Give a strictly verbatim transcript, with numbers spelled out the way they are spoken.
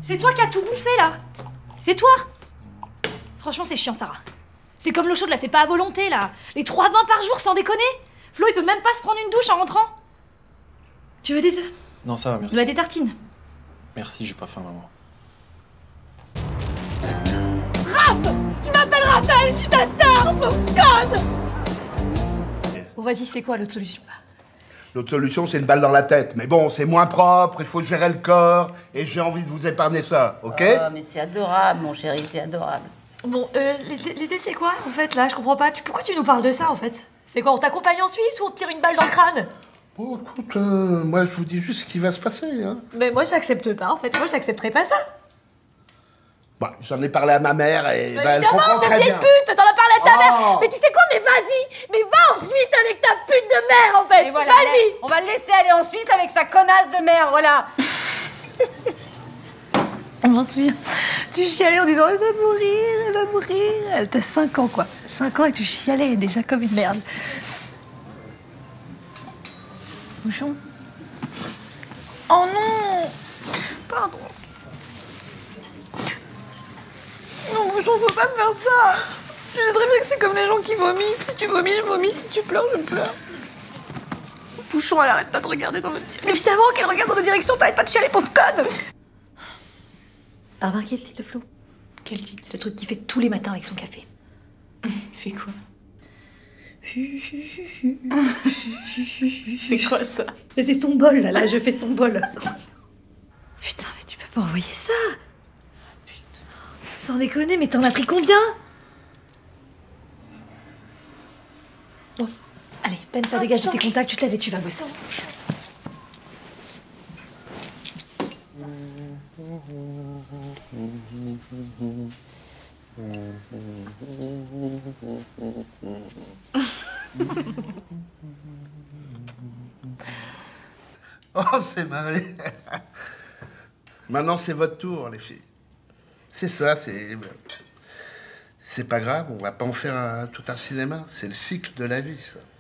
C'est toi qui as tout bouffé, là. C'est toi. Franchement, c'est chiant, Sarah. C'est comme l'eau chaude, là, c'est pas à volonté, là. Les trois bains par jour, sans déconner. Flo, il peut même pas se prendre une douche en rentrant. Tu veux des œufs? Non, ça va, merci. Tu veux des tartines? Merci, j'ai pas faim, maman. Raph! Je m'appelle Raphaël, je suis ta sœur, mon conne! Bon, vas-y, c'est quoi l'autre solution, là? L'autre solution, c'est une balle dans la tête. Mais bon, c'est moins propre, il faut gérer le corps, et j'ai envie de vous épargner ça, ok? Oh, mais c'est adorable, mon chéri, c'est adorable. Bon, euh, l'idée c'est quoi, en fait, là? Je comprends pas. Tu, pourquoi tu nous parles de ça, en fait? C'est quoi, on t'accompagne en Suisse ou on te tire une balle dans le crâne? Bon, écoute, euh, moi, je vous dis juste ce qui va se passer, hein. Mais moi, j'accepte pas, en fait. Moi, j'accepterai pas ça. Bah, j'en ai parlé à ma mère, et Mais bah, elle évidemment, comprend cette très vieille bien. pute! T'en as parlé à ta Oh. mère! Mais tu sais quoi, mais vas-y! Mais va en Suisse avec ta pute de mère, en fait! Et voilà, Vas-y! on va le laisser aller en Suisse avec sa connasse de mère, voilà. Je m'en souviens. Tu chialais en disant elle va mourir, elle va mourir. Elle t'a cinq ans, quoi. cinq ans et tu chialais déjà comme une merde. Bouchon. Oh non! Pardon. Non, Bouchon, faut pas me faire ça. Je sais très bien que c'est comme les gens qui vomissent. Si tu vomis, je vomis. Si tu pleures, je pleure. Bouchon, elle arrête pas de regarder dans notre direction. Évidemment qu'elle regarde dans notre direction. T'arrêtes pas de chialer, pauvre conne! T'as remarqué le titre de Flo? Quel titre? C'est le truc qu'il fait tous les matins avec son café. Il fait quoi? C'est quoi ça? Mais c'est son bol, là, là, je fais son bol. Putain, mais tu peux pas envoyer ça. Putain. Sans déconner, mais t'en as pris combien? Bon, allez, Ben, ça dégage de tes contacts, tu te lèves et tu vas bosser. Oh, c'est marré. Maintenant, c'est votre tour, les filles. C'est ça, c'est... C'est pas grave, on va pas en faire un- tout un cinéma. C'est le cycle de la vie, ça.